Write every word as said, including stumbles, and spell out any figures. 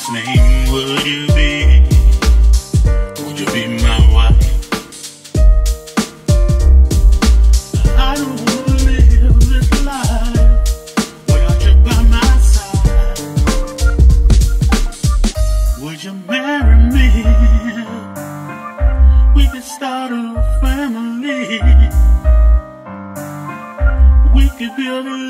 name would you be? Would you be my wife? I don't wanna live this life without you by my side. Would you marry me? We could start a family. We could build a